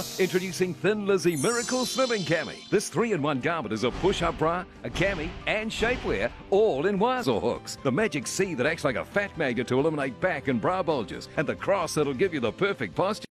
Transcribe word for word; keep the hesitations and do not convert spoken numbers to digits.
introducing Thin Lizzy Miracle Slimming Cami. This three in one garment is a push-up bra, a cami, and shapewear, all in wires or hooks. The magic C that acts like a fat magnet to eliminate back and bra bulges, and the cross that'll give you the perfect posture.